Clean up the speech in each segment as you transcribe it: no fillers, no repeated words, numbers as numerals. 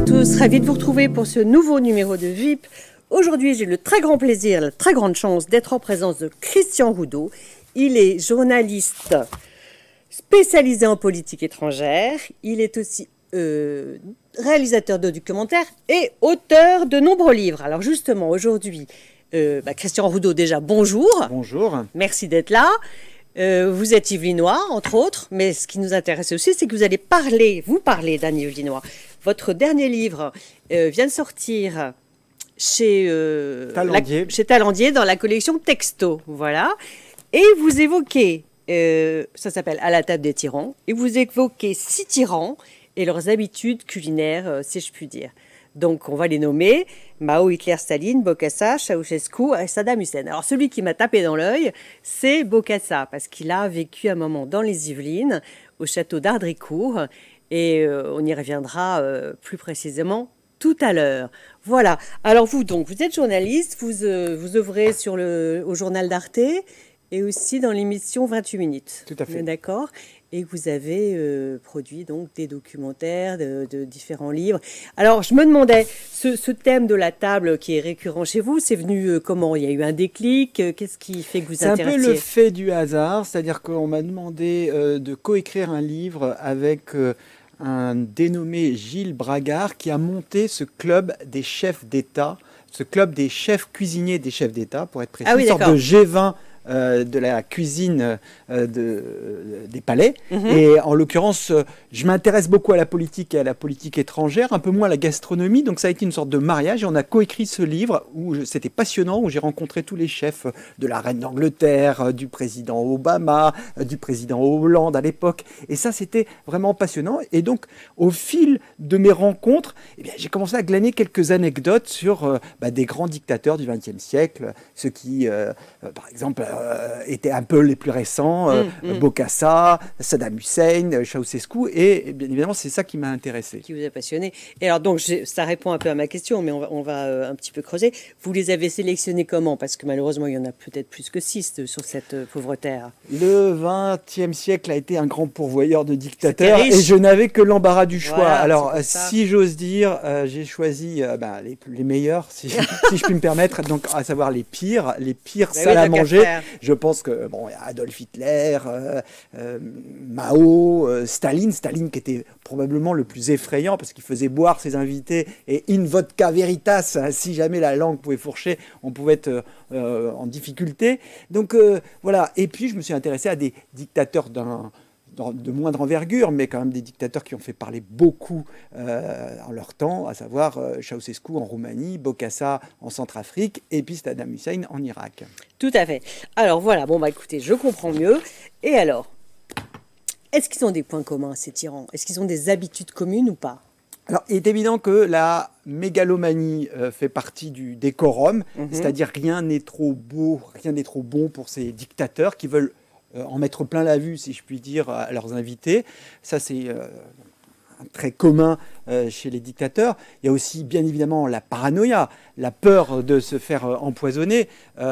tous, ravi de vous retrouver pour ce nouveau numéro de VIP. Aujourd'hui, j'ai le très grand plaisir, la très grande chance d'être en présence de Christian Roudeau. Il est journaliste spécialisé en politique étrangère. Il est aussi réalisateur de documentaires et auteur de nombreux livres. Alors justement, aujourd'hui, Christian Roudeau, déjà, bonjour. Bonjour. Merci d'être là. Vous êtes Yvelinois, entre autres, mais ce qui nous intéresse aussi, c'est que vous allez vous parler d'un Yvelinois. Votre dernier livre vient de sortir chez Talandier dans la collection Texto, voilà. Et vous évoquez, ça s'appelle À la table des tyrans, et vous évoquez 6 tyrans et leurs habitudes culinaires, si je puis dire. Donc, on va les nommer Mao, Hitler, Staline, Bokassa, Ceausescu et Saddam Hussein. Alors, celui qui m'a tapé dans l'œil, c'est Bokassa, parce qu'il a vécu un moment dans les Yvelines, au château d'Ardricourt, et on y reviendra plus précisément tout à l'heure. Voilà. Alors, vous, donc, vous êtes journaliste, vous œuvrez au journal d'Arte et aussi dans l'émission 28 minutes. Tout à fait. D'accord. Et vous avez produit donc des documentaires de différents livres. Alors, je me demandais, ce thème de la table qui est récurrent chez vous, c'est venu comment? Il y a eu un déclic? Qu'est-ce qui fait que vous intéressiez? C'est un peu le fait du hasard, c'est-à-dire qu'on m'a demandé de coécrire un livre avec un dénommé Gilles Bragard qui a monté ce club des chefs d'État, ce club des chefs cuisiniers des chefs d'État, pour être précis, une sorte de G20 de la cuisine des palais. Et en l'occurrence, je m'intéresse beaucoup à la politique et à la politique étrangère, un peu moins à la gastronomie, donc ça a été une sorte de mariage. Et on a coécrit ce livre où c'était passionnant, où j'ai rencontré tous les chefs de la reine d'Angleterre, du président Obama, du président Hollande à l'époque. Et ça, c'était vraiment passionnant. Et donc, au fil de mes rencontres, j'ai commencé à glaner quelques anecdotes sur des grands dictateurs du XXe siècle, ceux qui, par exemple, étaient un peu les plus récents, Bokassa, Saddam Hussein, Ceausescu, et bien évidemment, c'est ça qui m'a intéressé. Qui vous a passionné. Et alors, donc, ça répond un peu à ma question, mais on va un petit peu creuser. Vous les avez sélectionnés comment? Parce que malheureusement, il y en a peut-être plus que 6 sur cette pauvre terre. Le XXe siècle a été un grand pourvoyeur de dictateurs, et je n'avais que l'embarras du choix. Voilà, alors, si j'ose dire, j'ai choisi les meilleurs, si je puis me permettre, donc à savoir les pires salles à manger. Je pense que Adolf Hitler, Mao, Staline qui était probablement le plus effrayant parce qu'il faisait boire ses invités et in vodka veritas, si jamais la langue pouvait fourcher, on pouvait être en difficulté. Donc voilà. Et puis je me suis intéressé à des dictateurs de moindre envergure, mais quand même des dictateurs qui ont fait parler beaucoup en leur temps, à savoir Ceausescu en Roumanie, Bokassa en Centrafrique, et puis Saddam Hussein en Irak. Tout à fait. Alors voilà, écoutez, je comprends mieux. Et alors, est-ce qu'ils ont des points communs, ces tyrans? Est-ce qu'ils ont des habitudes communes ou pas? Alors, il est évident que la mégalomanie fait partie du décorum, c'est-à-dire rien n'est trop beau, rien n'est trop bon pour ces dictateurs qui veulent en mettre plein la vue, si je puis dire, à leurs invités. Ça, c'est un trait commun chez les dictateurs. Il y a aussi, bien évidemment, la paranoïa, la peur de se faire empoisonner.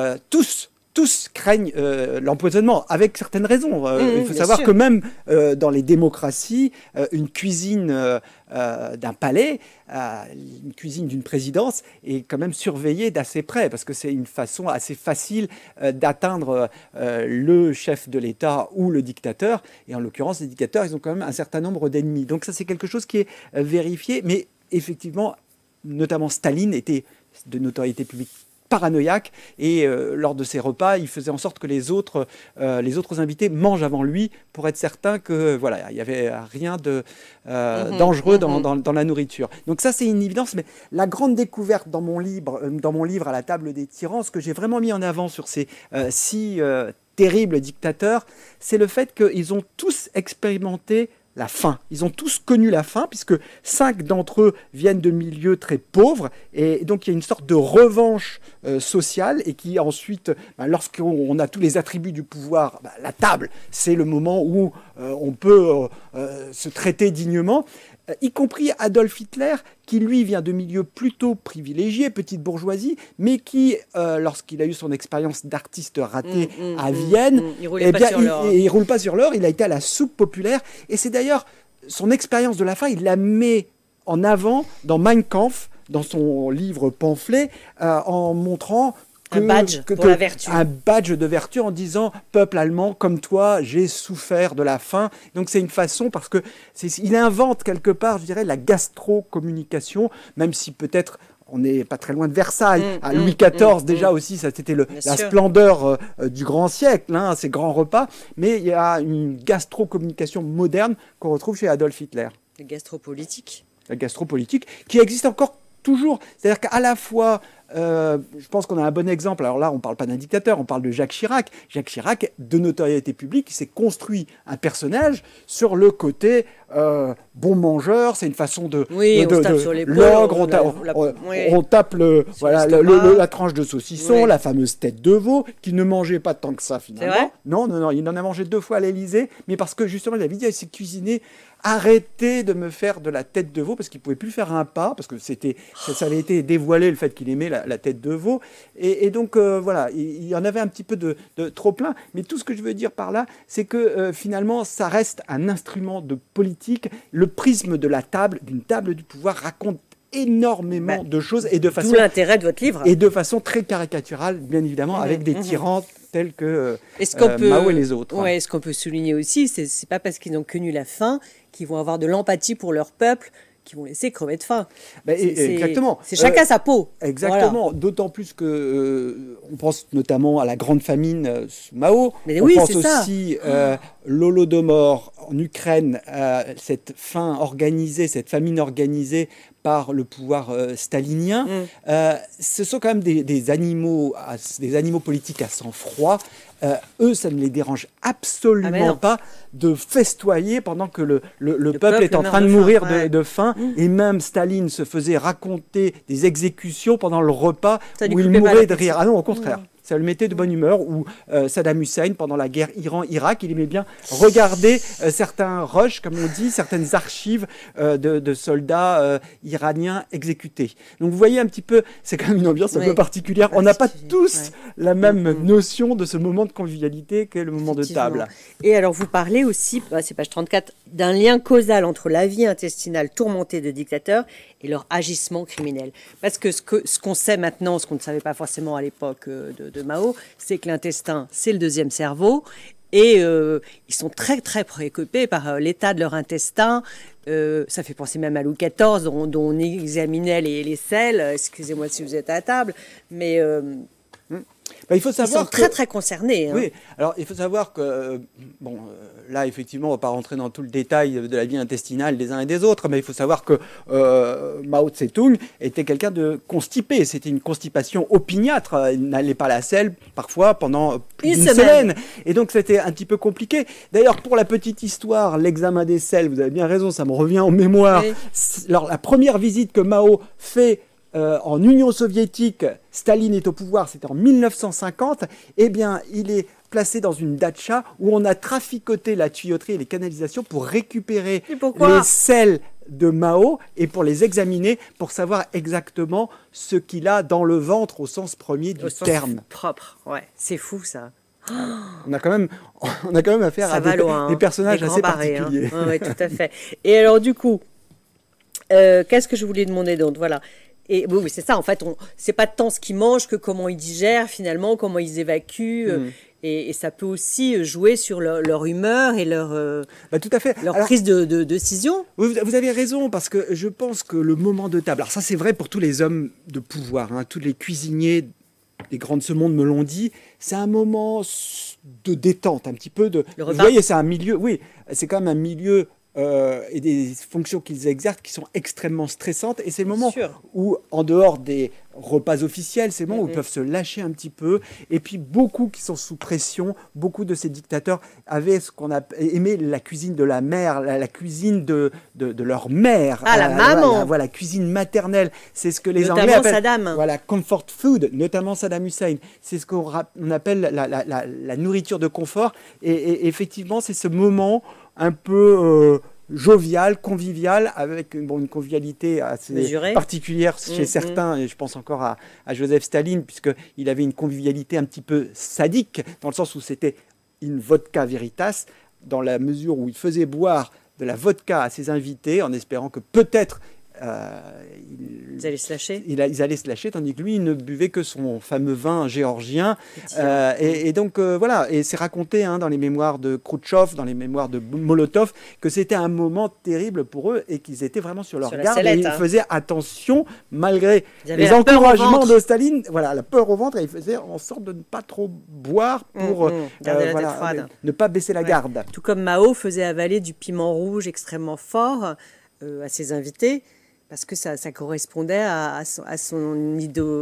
Tous craignent l'empoisonnement, avec certaines raisons. Il faut savoir que même dans les démocraties, une cuisine d'un palais, une cuisine d'une présidence est quand même surveillée d'assez près, parce que c'est une façon assez facile d'atteindre le chef de l'État ou le dictateur. Et en l'occurrence, les dictateurs, ils ont quand même un certain nombre d'ennemis. Donc ça, c'est quelque chose qui est vérifié. Mais effectivement, notamment Staline était de notoriété publique paranoïaque, et lors de ses repas, il faisait en sorte que les autres invités mangent avant lui pour être certain que voilà, il y avait rien de dangereux dans la nourriture. Donc ça, c'est une évidence. Mais la grande découverte dans mon livre À la table des tyrans, ce que j'ai vraiment mis en avant sur ces 6 terribles dictateurs, c'est le fait qu'ils ont tous expérimenté la faim. Ils ont tous connu la faim, puisque 5 d'entre eux viennent de milieux très pauvres, et donc il y a une sorte de revanche sociale, et qui ensuite, lorsqu'on a tous les attributs du pouvoir, la table, c'est le moment où on peut se traiter dignement. Y compris Adolf Hitler, qui lui vient de milieux plutôt privilégiés, petite bourgeoisie, mais qui, lorsqu'il a eu son expérience d'artiste raté à Vienne, il roule pas sur l'or, il a été à la soupe populaire, et c'est d'ailleurs son expérience de la faim, il la met en avant dans Mein Kampf, dans son livre pamphlet, en montrant un badge pour la vertu. Un badge de vertu en disant « Peuple allemand, comme toi, j'ai souffert de la faim ». Donc c'est une façon, parce que il invente quelque part, je dirais, la gastro-communication, même si peut-être on n'est pas très loin de Versailles. À Louis XIV, déjà aussi, ça c'était la splendeur du grand siècle, hein, ces grands repas. Mais il y a une gastro-communication moderne qu'on retrouve chez Adolf Hitler. La gastropolitique. La gastropolitique, qui existe encore toujours. C'est-à-dire qu'à la fois, je pense qu'on a un bon exemple. Alors là, on ne parle pas d'un dictateur, on parle de Jacques Chirac. Jacques Chirac, de notoriété publique, il s'est construit un personnage sur le côté bon mangeur. C'est une façon de... Oui, on tape sur l'épaule. L'ogre, on tape la tranche de saucisson, la fameuse tête de veau, qui ne mangeait pas tant que ça, finalement. C'est vrai ? Non, il en a mangé 2 fois à l'Élysée, mais parce que justement, il avait dit, il s'est cuisiné. Arrêtez de me faire de la tête de veau, parce qu'il ne pouvait plus faire un pas, parce que ça avait été dévoilé le fait qu'il aimait la tête de veau. Et donc, voilà, il y en avait un petit peu de trop plein. Mais tout ce que je veux dire par là, c'est que finalement, ça reste un instrument de politique. Le prisme de la table, d'une table du pouvoir, raconte énormément de choses. Et de façon, d'où l'intérêt de votre livre. Et de façon très caricaturale, bien évidemment, avec des tyrans tels que Mao et les autres. Ouais, ce qu'on peut souligner aussi, c'est pas parce qu'ils ont connu la faim qu'ils vont avoir de l'empathie pour leur peuple, qui vont laisser crever de faim. Exactement. C'est chacun sa peau. Exactement. Voilà. D'autant plus que on pense notamment à la grande famine sous Mao. Mais on oui, pense aussi l'Holodomor en Ukraine, cette famine organisée par le pouvoir stalinien. Ce sont quand même des animaux politiques à sang-froid. Eux, ça ne les dérange absolument pas de festoyer pendant que le peuple est en train de mourir de faim. Et même Staline se faisait raconter des exécutions pendant le repas où il mourait de rire. Ah non, au contraire. Ça le mettait de bonne humeur. Ou Saddam Hussein, pendant la guerre Iran-Irak, il aimait bien regarder certains rushs, comme on dit, certaines archives de soldats iraniens exécutés. Donc vous voyez un petit peu, c'est quand même une ambiance un peu particulière. On n'a pas tous la même notion de ce moment de convivialité qu'est le moment de table. Et alors vous parlez aussi, c'est page 34, d'un lien causal entre la vie intestinale tourmentée de dictateurs et leur agissement criminel. Parce que ce qu'on sait maintenant, ce qu'on ne savait pas forcément à l'époque de Mao, c'est que l'intestin, c'est le deuxième cerveau. Et ils sont très, très préoccupés par l'état de leur intestin. Ça fait penser même à Louis XIV, dont on examinait les selles. Excusez-moi si vous êtes à table. Mais il faut savoir ils sont très, très concernés. Hein. Oui, alors il faut savoir que, là, effectivement, on ne va pas rentrer dans tout le détail de la vie intestinale des uns et des autres, mais il faut savoir que Mao Tse-tung était quelqu'un de constipé. C'était une constipation opiniâtre. Il n'allait pas à la selle, parfois, pendant plus d'une semaine. Et donc, c'était un petit peu compliqué. D'ailleurs, pour la petite histoire, l'examen des selles, vous avez bien raison, ça me revient en mémoire. Oui. Alors, la première visite que Mao fait en Union soviétique, Staline est au pouvoir, c'était en 1950, eh bien, il est placé dans une datcha où on a traficoté la tuyauterie et les canalisations pour récupérer les selles de Mao et pour les examiner, pour savoir exactement ce qu'il a dans le ventre au sens premier du terme. Propre, ouais, c'est fou ça. On a quand même affaire à des personnages assez particuliers. Hein. Oui, tout à fait. Et alors du coup, qu'est-ce que je voulais demander donc, voilà. Et oui, c'est ça, en fait, c'est pas tant ce qu'ils mangent que comment ils digèrent finalement, comment ils évacuent. Et ça peut aussi jouer sur leur humeur et leur tout à fait. Leur prise de décision. Vous avez raison, parce que je pense que le moment de table, alors ça c'est vrai pour tous les hommes de pouvoir, hein, tous les cuisiniers des grands de ce monde me l'ont dit, c'est un moment de détente, un petit peu de... Vous voyez, c'est un milieu, oui, c'est quand même un milieu... et des fonctions qu'ils exercent qui sont extrêmement stressantes. Et c'est le moment où, en dehors des repas officiels, c'est le moment où ils peuvent se lâcher un petit peu. Et puis, beaucoup qui sont sous pression, beaucoup de ces dictateurs avaient ce qu'on a aimé la cuisine de la mère, la cuisine de leur mère. Ah, la maman. Voilà, cuisine maternelle. C'est ce que les Anglais appellent... Saddam. Voilà, comfort food, notamment Saddam Hussein. C'est ce qu'on appelle la nourriture de confort. Et effectivement, c'est ce moment un peu jovial, convivial, avec une convivialité assez particulière chez certains, et je pense encore à Joseph Staline, puisqu'il avait une convivialité un petit peu sadique, dans le sens où c'était une vodka veritas, dans la mesure où il faisait boire de la vodka à ses invités, en espérant que peut-être Ils allaient se lâcher. Ils allaient se lâcher, tandis que lui, il ne buvait que son fameux vin géorgien. Et donc, voilà, et c'est raconté dans les mémoires de Khrouchtchev, dans les mémoires de Molotov, que c'était un moment terrible pour eux et qu'ils étaient vraiment sur leur garde. Sellette, et ils faisaient attention, malgré les encouragements de Staline, voilà, la peur au ventre, et ils faisaient en sorte de ne pas trop boire pour garder la tête froide. Ne pas baisser la garde. Tout comme Mao faisait avaler du piment rouge extrêmement fort à ses invités, parce que ça correspondait à son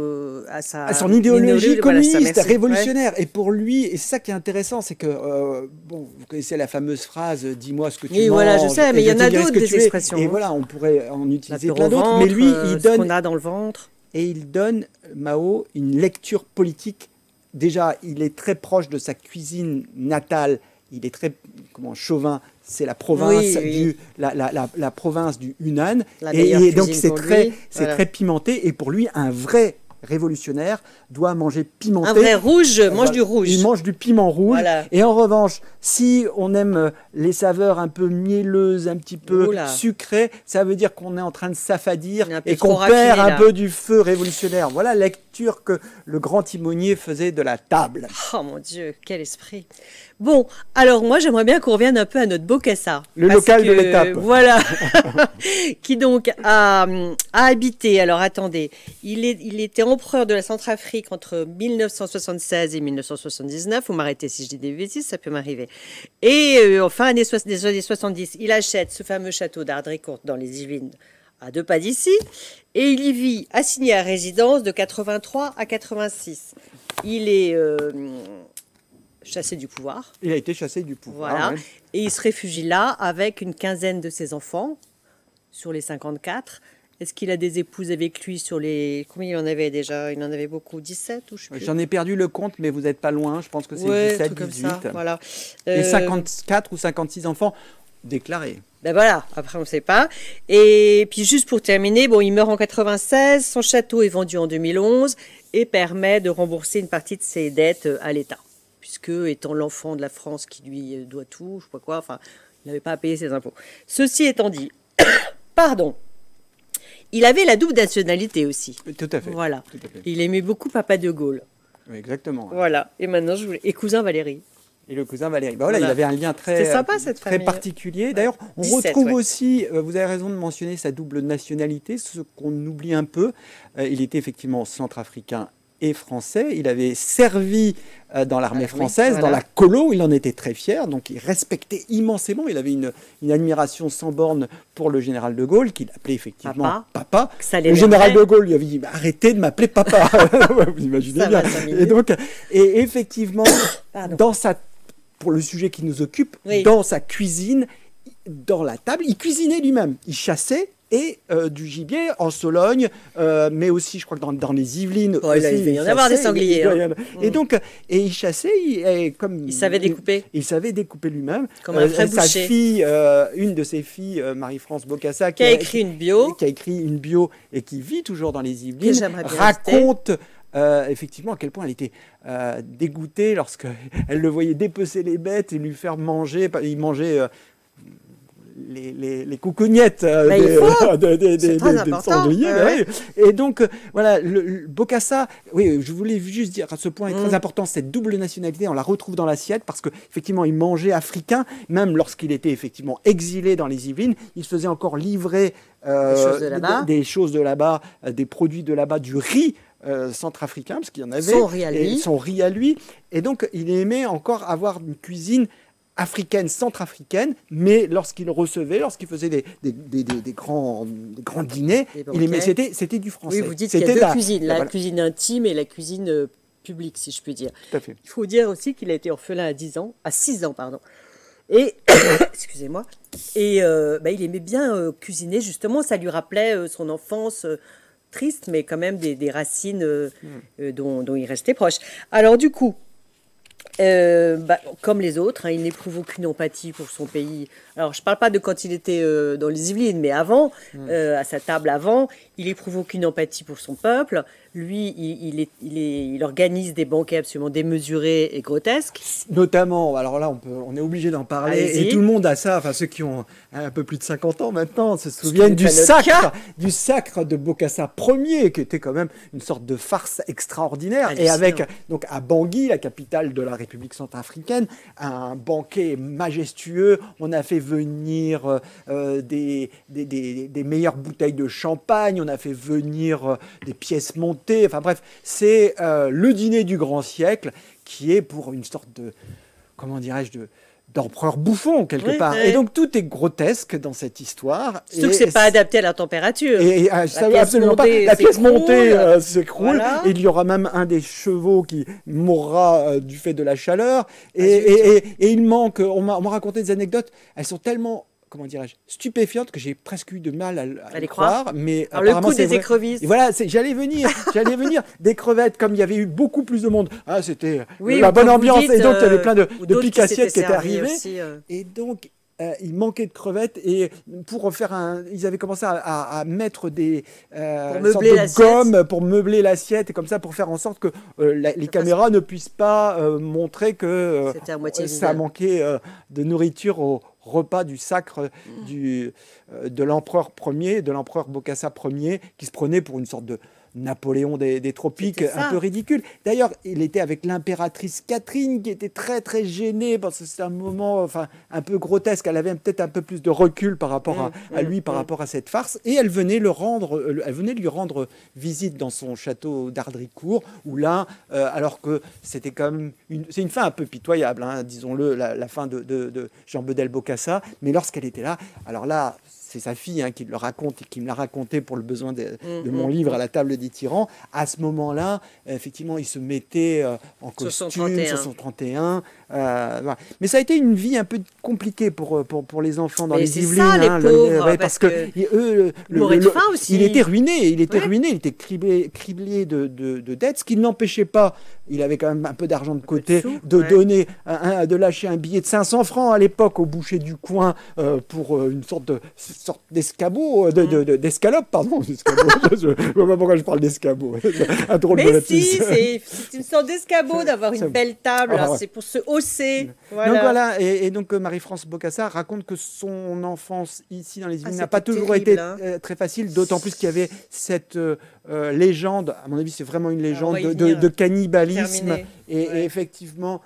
idéologie communiste, révolutionnaire. Et pour lui, et c'est ça qui est intéressant, c'est que, vous connaissez la fameuse phrase « dis-moi ce que tu manges ». Voilà, je sais, mais il y en a d'autres des expressions. Et voilà, on pourrait en utiliser plein d'autres. Mais lui, il donne... ce qu'on a dans le ventre. Et il donne, Mao, une lecture politique. Déjà, il est très proche de sa cuisine natale. Il est très chauvin. C'est la province la province du Hunan. Et donc c'est très pimenté. Et pour lui, un vrai révolutionnaire doit manger pimenté. Un vrai rouge mange du rouge. Il mange du piment rouge. Voilà. Et en revanche, si on aime les saveurs un peu mielleuses, un petit peu sucrées, ça veut dire qu'on est en train de s'affadir et qu'on perd un peu du feu révolutionnaire. Voilà la lecture que le grand timonier faisait de la table. Oh mon Dieu, quel esprit. Bon, alors moi j'aimerais bien qu'on revienne un peu à notre Bokassa. Le local de l'étape. Voilà. Qui donc a habité, alors attendez, il était empereur de la Centrafrique entre 1976 et 1979. Vous m'arrêtez si je dis des bêtises, ça peut m'arriver. Et enfin, des années 70, il achète ce fameux château d'Ardricourt dans les Yvelines, à 2 pas d'ici, et il y vit assigné à résidence de 83 à 86. Il est chassé du pouvoir. Il a été chassé du pouvoir. Voilà. Ouais. Et il se réfugie là avec une quinzaine de ses enfants sur les 54. Est-ce qu'il a des épouses avec lui sur les... Combien il en avait déjà? Il en avait beaucoup, 17 ou je sais plus. J'en ai perdu le compte, mais vous n'êtes pas loin. Je pense que c'est 17, 18. Ça, voilà. Et 54 ou 56 enfants déclarés. Ben voilà, après on ne sait pas. Et puis juste pour terminer, bon, il meurt en 96, son château est vendu en 2011 et permet de rembourser une partie de ses dettes à l'État. Puisque, étant l'enfant de la France qui lui doit tout, je ne sais pas quoi, enfin, il n'avait pas à payer ses impôts. Ceci étant dit, pardon, il avait la double nationalité aussi. Tout à fait. Voilà. Tout à fait. Il aimait beaucoup Papa de Gaulle. Oui, exactement. Voilà. Et maintenant, et cousin Valéry. Et le cousin Valéry. Ben voilà, il avait un lien très, sympa, cette très particulier. D'ailleurs, on retrouve aussi, vous avez raison de mentionner sa double nationalité, ce qu'on oublie un peu. Il était effectivement centrafricain et français. Il avait servi dans l'armée française, dans la colo. Il en était très fier. Donc, il respectait immensément. Il avait une admiration sans borne pour le général de Gaulle, qu'il appelait effectivement papa. Le général de Gaulle lui avait dit arrêtez de m'appeler papa. Vous imaginez bien. Et effectivement, pour le sujet qui nous occupe, dans sa cuisine, dans la table, il cuisinait lui-même. Il chassait. Et du gibier en Sologne, mais aussi, je crois que dans les Yvelines. Oh, il devait y en avoir des sangliers. Et donc, il chassait, il savait découper. Il savait découper lui-même. Comme un vrai boucher. Sa fille, une de ses filles, Marie-France Bokassa, qui a écrit une bio et qui vit toujours dans les Yvelines, raconte effectivement à quel point elle était dégoûtée lorsqu'elle le voyait dépecer les bêtes et lui faire manger. Il mangeait les coucougnettes des sangliers. Et donc, voilà, le Bokassa, je voulais juste dire à ce point est très important, cette double nationalité, on la retrouve dans l'assiette parce qu'effectivement, il mangeait africain, même lorsqu'il était effectivement exilé dans les Yvelines, il se faisait encore livrer des choses de là-bas, des produits de là-bas, du riz centrafricain, parce qu'il y en avait. Son riz à lui. Et donc, il aimait encore avoir une cuisine africaine, centrafricaine, mais lorsqu'il faisait des grands dîners, c'était du français. Oui, vous dites qu'il y a deux cuisines, la cuisine intime et la cuisine publique, si je puis dire. Tout à fait. Il faut dire aussi qu'il a été orphelin à 6 ans, pardon. Et, excusez-moi, et il aimait bien cuisiner, justement, ça lui rappelait son enfance triste, mais quand même des racines dont il restait proche. Alors du coup, comme les autres, il n'éprouve aucune empathie pour son pays. Alors, je ne parle pas de quand il était dans les Yvelines, mais avant, à sa table avant, il n'éprouve aucune empathie pour son peuple, lui, il organise des banquets absolument démesurés et grotesques. Notamment, alors là, on est obligé d'en parler, et tout le monde a ça, enfin ceux qui ont un peu plus de 50 ans maintenant se souviennent du sacre de Bokassa Ier, qui était quand même une sorte de farce extraordinaire, et avec, donc à Bangui, la capitale de la République centrafricaine, un banquet majestueux. On a fait venir des meilleures bouteilles de champagne, on a fait venir des pièces montées, enfin bref, c'est le dîner du grand siècle, qui est pour une sorte de, comment dirais-je, d'empereur bouffon quelque part. Et donc tout est grotesque dans cette histoire. Surtout que c'est pas adapté à la température. Absolument pas. La pièce montée s'écroule. Voilà. Et il y aura même un des chevaux qui mourra du fait de la chaleur. Et il manque. On m'a raconté des anecdotes. Elles sont tellement, comment dirais-je, stupéfiante, que j'ai presque eu de mal à les croire. Mais alors le coup des écrevisses. Et voilà, j'allais venir. Des crevettes, comme il y avait eu beaucoup plus de monde. Ah, c'était la bonne ambiance. Et donc, il y avait plein de piques assiettes qui étaient arrivées. Aussi, Et donc, il manquait de crevettes. Et pour faire ils avaient commencé à mettre des sortes de gomme pour meubler l'assiette. Et comme ça, pour faire en sorte que les caméras ne puissent pas montrer que ça manquait de nourriture au repas du sacre de l'empereur Ier, de l'empereur Bokassa Ier, qui se prenait pour une sorte de Napoléon des tropiques, un peu ridicule. D'ailleurs, il était avec l'impératrice Catherine, qui était très très gênée, parce que c'est un moment un peu grotesque. Elle avait peut-être un peu plus de recul par rapport à lui, par rapport à cette farce. Et elle venait lui rendre visite dans son château d'Ardricourt, où là, alors que c'était comme c'est une fin un peu pitoyable, hein, disons-le, la fin de Jean Bedel Bokassa. Mais lorsqu'elle était là, alors là, c'est sa fille qui le raconte et qui me l'a raconté pour le besoin de mon livre À la table des tyrans. À ce moment-là, effectivement, il se mettait en costume, 61. Voilà. Mais ça a été une vie un peu compliquée pour les enfants dans les Yvelines. C'est ça, les pauvres, parce que eux, il était ruiné, il était criblé de dettes, ce qui ne l'empêchait pas. Il avait quand même un peu d'argent de côté, donner, de lâcher un billet de 500 francs à l'époque au boucher du coin pour une sorte d'escabeau, d'escalope, pardon. Je ne sais pas pourquoi je parle d'escabeau. Un drôle de lapsus. C'est une sorte d'escabeau d'avoir une belle table. C'est pour se hausser. Voilà. Donc voilà, et donc Marie-France Bokassa raconte que son enfance ici dans les Yvelines n'a pas toujours été très facile, d'autant plus qu'il y avait cette légende, à mon avis c'est vraiment une légende de cannibalisme. Et effectivement,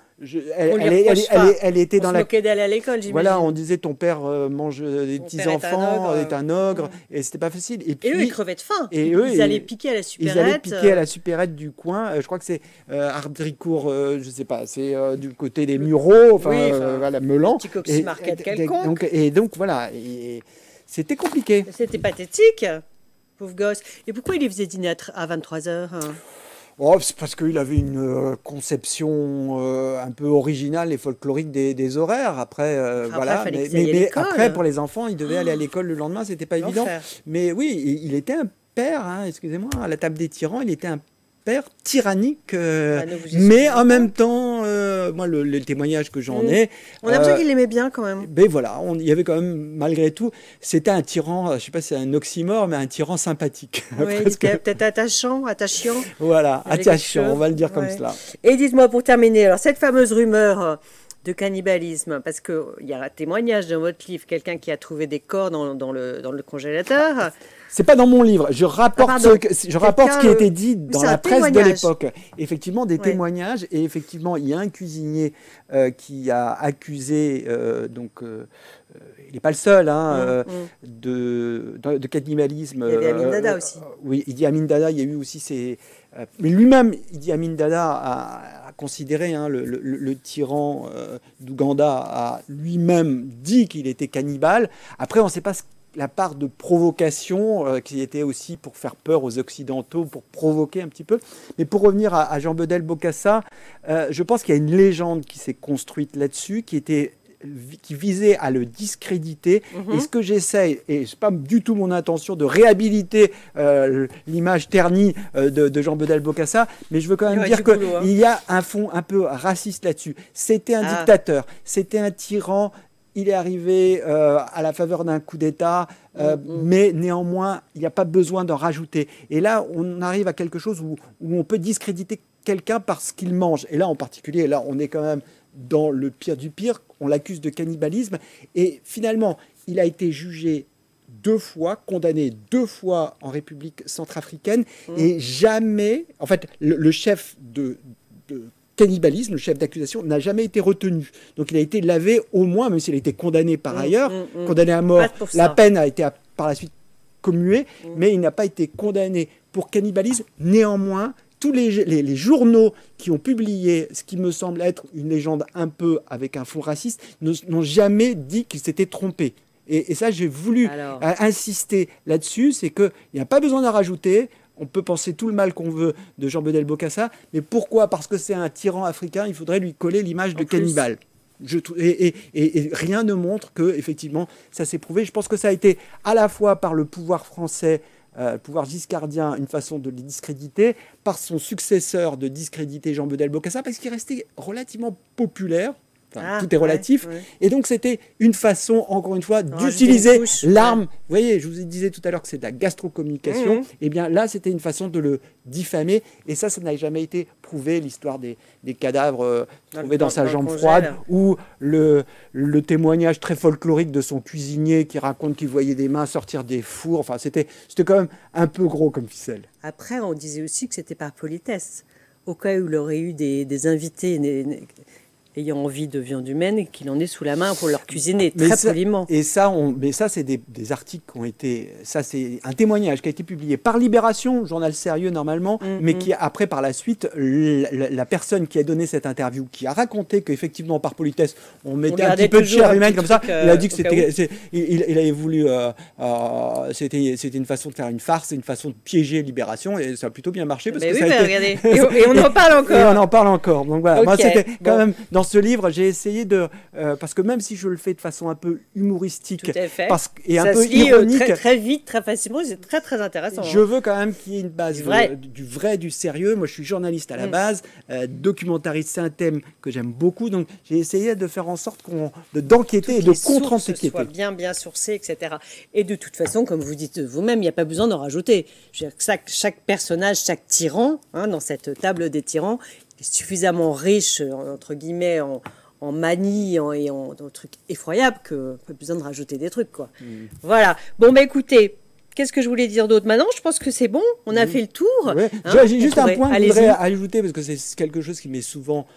elle était dans la... On se moquait d'aller à l'école, j'imagine. Voilà, on disait ton père mange des petits-enfants, est un ogre, et c'était pas facile. Et puis, eux, ils crevaient de faim. Ils allaient piquer à la supérette. Ils allaient piquer à la supérette du coin. Je crois que c'est Ardricourt, je sais pas, c'est du côté des Mureaux, voilà, Meulan. Un petit coxy-market quelconque. Et donc, voilà, c'était compliqué. C'était pathétique, pauvre gosse. Et pourquoi il les faisait dîner à 23h Oh, c'est parce qu'il avait une conception un peu originale et folklorique des horaires. Après, voilà. Mais après, pour les enfants, ils devaient aller à l'école le lendemain, c'était pas évident. Mais oui, il était un père, excusez-moi, à la table des tyrans, il était un père tyrannique, mais en même temps, moi, le témoignage que j'en ai... On a l'impression qu'il l'aimait bien quand même. Mais voilà, il y avait quand même, malgré tout, c'était un tyran, je ne sais pas si c'est un oxymore, mais un tyran sympathique. Oui, il était peut-être attachant. Voilà, attachant, on va le dire comme cela. Et dites-moi, pour terminer, alors cette fameuse rumeur de cannibalisme, parce qu'il y a un témoignage dans votre livre, quelqu'un qui a trouvé des corps dans le congélateur. C'est pas dans mon livre. Je rapporte ce qui a été dit dans la presse de l'époque. Effectivement, des témoignages. Et effectivement, il y a un cuisinier qui a accusé, il n'est pas le seul, de cannibalisme. Il y avait Amin Dada aussi. Oui, Idi Amin Dada, il y a eu aussi ces... mais lui-même, Idi Amin Dada a considéré, le tyran d'Ouganda a lui-même dit qu'il était cannibale. Après, on ne sait pas la part de provocation qui était aussi pour faire peur aux Occidentaux, pour provoquer un petit peu. Mais pour revenir à Jean Bedel Bokassa, je pense qu'il y a une légende qui s'est construite là-dessus, qui visait à le discréditer. Et ce que j'essaye, et ce n'est pas du tout mon intention de réhabiliter l'image ternie de Jean Bedel Bokassa, mais je veux quand même dire qu'il y a un fond un peu raciste là-dessus. C'était un dictateur, c'était un tyran. il est arrivé à la faveur d'un coup d'État, mais néanmoins, il n'y a pas besoin d'en rajouter. Et là, on arrive à quelque chose où on peut discréditer quelqu'un parce qu'il mange. Et là, en particulier, là, on est quand même dans le pire du pire. On l'accuse de cannibalisme. Et finalement, il a été jugé 2 fois, condamné 2 fois en République centrafricaine. Et jamais, en fait, le chef de cannibalisme, le chef d'accusation, n'a jamais été retenu. Donc il a été lavé au moins, même s'il a été condamné par ailleurs, condamné à mort. La peine a été par la suite commuée, mais il n'a pas été condamné pour cannibalisme. Néanmoins, tous les journaux qui ont publié ce qui me semble être une légende un peu avec un fond raciste n'ont jamais dit qu'il s'était trompé. Et ça, j'ai voulu insister là-dessus, c'est qu'il n'y a pas besoin d'en rajouter. On peut penser tout le mal qu'on veut de Jean Bedel Bokassa, mais pourquoi? Parce que c'est un tyran africain, il faudrait lui coller l'image de cannibale. Et rien ne montre que effectivement ça s'est prouvé. Je pense que ça a été à la fois par le pouvoir français, le pouvoir giscardien, une façon de les discréditer, par son successeur de discréditer Jean Bedel Bokassa, parce qu'il restait relativement populaire. Enfin, tout est relatif. Et donc, c'était une façon, encore une fois, d'utiliser l'arme. Vous voyez, je vous disais tout à l'heure que c'est de la gastrocommunication. Et bien là, c'était une façon de le diffamer. Et ça n'a jamais été prouvé, l'histoire des cadavres trouvés dans sa jambe froide, ou le témoignage très folklorique de son cuisinier qui raconte qu'il voyait des mains sortir des fours. Enfin, c'était quand même un peu gros comme ficelle. Après, on disait aussi que c'était par politesse. Au cas où il aurait eu des invités ayant envie de viande humaine et qu'il en ait sous la main pour leur cuisiner très poliment. Et ça, mais ça, c'est des articles qui ont été... Ça, c'est un témoignage qui a été publié par Libération, journal sérieux normalement, mais qui, après, par la suite, la personne qui a donné cette interview, qui a raconté qu'effectivement, par politesse, on mettait un petit peu de chair humaine comme ça, il a dit que c'était... Il avait voulu... c'était une façon de faire une farce, une façon de piéger Libération, et ça a plutôt bien marché. Parce que ça a été... regardez, et on en parle encore. Et on en parle encore. Donc voilà, moi, c'était quand même... Dans ce livre, j'ai essayé de... parce que même si je le fais de façon un peu humoristique et un peu ironique... Très, très vite, très facilement, c'est très, très intéressant. Je veux quand même qu'il y ait une base du vrai, du sérieux. Moi, je suis journaliste à la base. Documentariste, c'est un thème que j'aime beaucoup. Donc, j'ai essayé de faire en sorte d'enquêter et de contre-enquêter. Soit bien sourcé, etc. Et de toute façon, comme vous dites vous-même, il n'y a pas besoin d'en rajouter. Je veux dire que chaque personnage, chaque tyran, dans cette table des tyrans, suffisamment riche, entre guillemets, en manie et en trucs effroyables que pas besoin de rajouter des trucs, quoi. Voilà. Bon, bah écoutez, qu'est-ce que je voulais dire d'autre maintenant? Je pense que c'est bon, on a fait le tour. Ouais. J'ai juste un point que je voudrais ajouter, parce que c'est quelque chose qui m'est souvent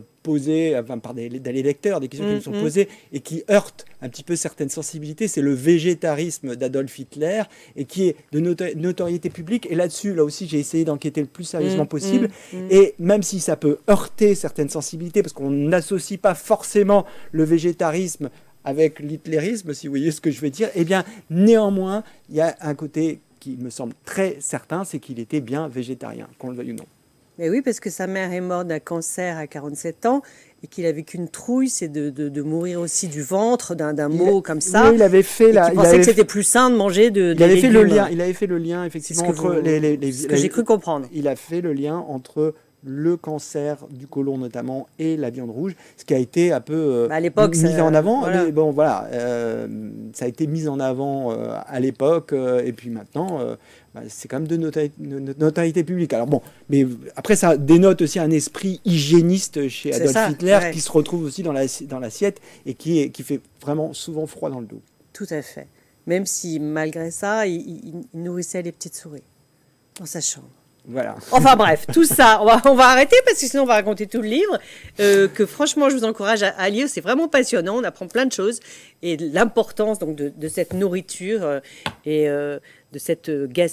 posé par des lecteurs, des questions qui me sont posées et qui heurtent un petit peu certaines sensibilités. C'est le végétarisme d'Adolf Hitler et qui est de notoriété publique. Et là-dessus, là aussi, j'ai essayé d'enquêter le plus sérieusement possible. Et même si ça peut heurter certaines sensibilités, parce qu'on n'associe pas forcément le végétarisme avec l'hitlérisme, si vous voyez ce que je veux dire, eh bien, néanmoins, il y a un côté qui me semble très certain, c'est qu'il était bien végétarien, qu'on le veuille ou non. Mais oui, parce que sa mère est morte d'un cancer à 47 ans et qu'il avait qu'une trouille, c'est de mourir aussi du ventre, d'un mot comme ça. Oui, il avait fait il pensait que c'était plus sain de manger il avait fait le lien, effectivement, entre ce que j'ai cru comprendre. Il a fait le lien entre le cancer du côlon notamment et la viande rouge, ce qui a été un peu à l'époque, mis en avant. Voilà. Mais bon, voilà, ça a été mis en avant à l'époque, et puis maintenant, c'est quand même de notoriété publique. Alors bon, mais après, ça dénote aussi un esprit hygiéniste chez Adolf Hitler, qui se retrouve aussi dans l'assiette et qui fait vraiment souvent froid dans le dos. Tout à fait. Même si, malgré ça, il nourrissait les petites souris dans sa chambre. Voilà. Enfin bref, tout ça, on va arrêter parce que sinon on va raconter tout le livre, que franchement je vous encourage à lire, c'est vraiment passionnant, on apprend plein de choses et l'importance donc de cette nourriture et de cette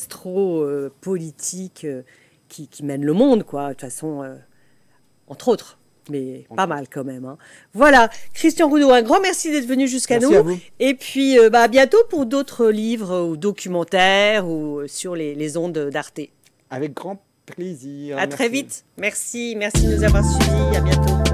gastro-politique qui mène le monde, quoi, de toute façon, entre autres. Mais pas mal quand même. Voilà, Christian Roudot, un grand merci d'être venu jusqu'à nous. À vous. Et puis à bientôt pour d'autres livres ou documentaires ou sur les ondes d'Arte. Avec grand plaisir. À très vite. Merci de nous avoir suivis. À bientôt.